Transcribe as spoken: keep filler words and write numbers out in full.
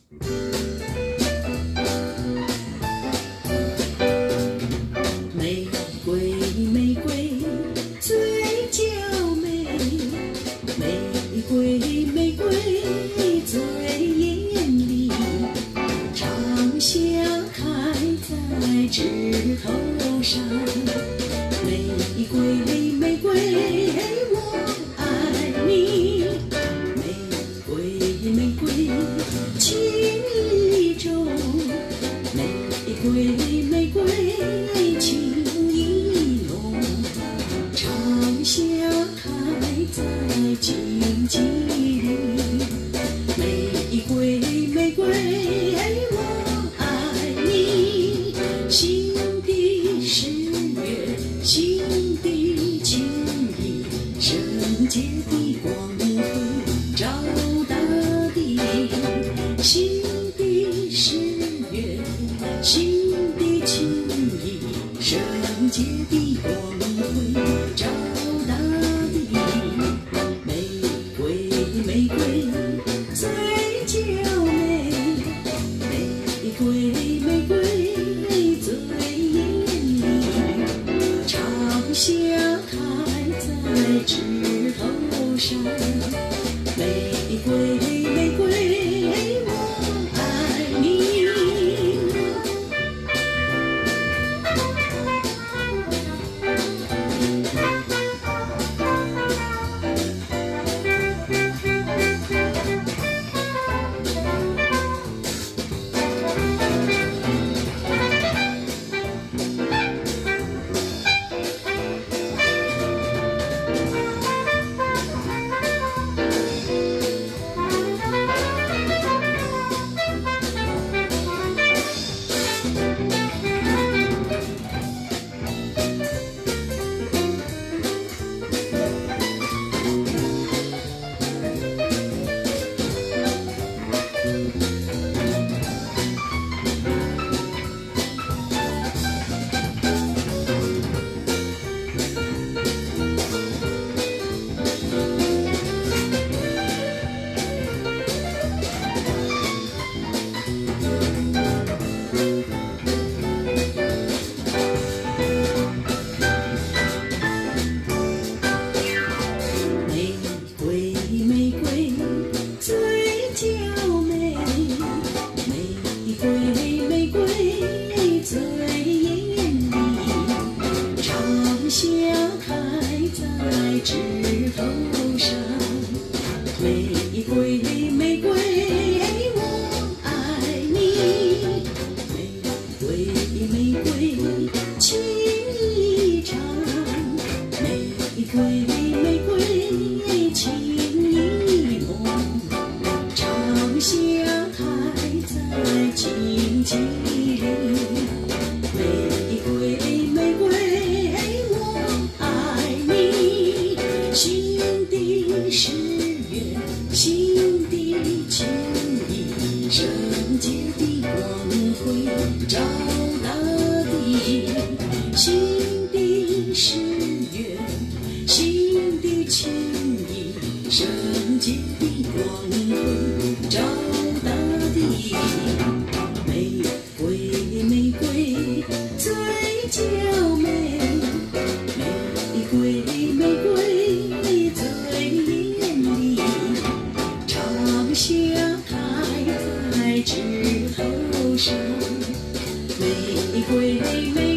玫瑰，玫瑰，嘴角美；玫瑰，玫瑰，最艳丽。长夏开在枝头上，玫瑰，玫瑰，我爱你。玫瑰，玫瑰，情意重。玫瑰，玫瑰，情意浓。长夏开在荆棘里。玫瑰，玫瑰，我爱你。心底誓约，心底情意，圣洁的光辉照大地。心底誓约，心底情意，圣洁的光辉照大地。玫瑰，玫瑰，嘴角美；玫瑰，玫瑰，最艳丽。长夏开在枝头上，玫瑰，玫瑰，我爱你。玫瑰，嘴角美；玫瑰，玫瑰，最艳丽。长夏开在枝头上，玫瑰，玫瑰，我爱你。玫瑰，玫瑰，情意长；玫瑰，玫瑰，情意浓。长夏开在荆棘里，玫瑰，玫瑰，我爱你。心底誓约，心底情意，圣洁的光辉照大地。心底誓约，心底情意，圣洁的光辉照大地。玫瑰，玫瑰，嘴角美；玫瑰，玫瑰，最艳丽。长夏开在枝头上，玫瑰，玫瑰。